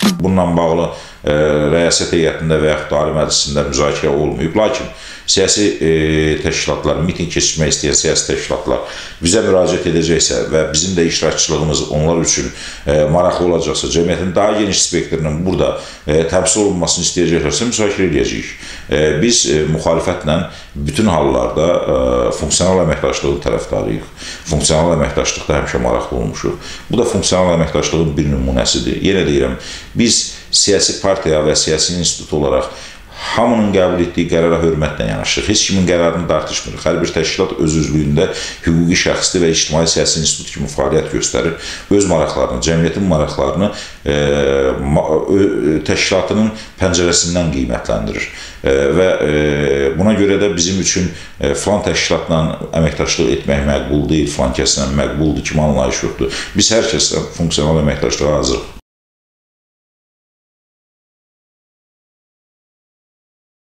Bununla bağlı rəyasət heyətində və yaxud da Ali Məclisində müzakirə olmayıb. Lakin siyasi təşkilatlar, miting keçirmək istəyən siyasi təşkilatlar bizə müraciət edəcəksə və bizim də iştirakçılığımız onlar üçün maraqlı olacaqsa, cəmiyyətin daha geniş spektrinin burada təmsil olunmasını istəyəcəklərsə müzakirə edəcəyik. Biz müxalifətlə bütün hallarda funksional əməkdaşlığın tərəfdarıyıq. Funksional əməkdaşlıqda həmişə maraqlı olmuşuq. Bu da funksional əməkdaşlığın bir nümunəsidir. Yenə deyirəm, biz siyasi partiya və siyasi institut olaraq hamının qəbul etdiyi qərara hörmətlə yanaşırıq. Heç kimin qərarını tartışmırıq. Hər bir təşkilat öz üzlüyündə hüquqi şəxsdir və ictimai siyasi institut kimi fəaliyyət göstərir. Öz maraqlarını, cəmiyyətin maraqlarını təşkilatının pəncərəsindən qiymətləndirir. Və buna görə də bizim üçün filan təşkilatla əməkdaşlıq etmək məqbul deyil, filan kəslə məqbuldur kimi anlayış yoxdur. Biz hər kəslə funksional əməkdaşlığa hazırıq.